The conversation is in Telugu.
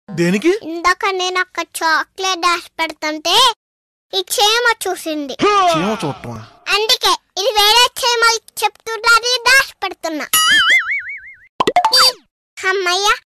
దేనికి? ఇందాక నేను అక్కడ చాక్లెట్ దాచి పెడుతుంటే ఈ చీమ చూసింది. చీమ చూడటమా? అందుకే ఇది వేరే చీమ చెప్తున్నది దాచి పెడుతున్నా. అమ్మయ్య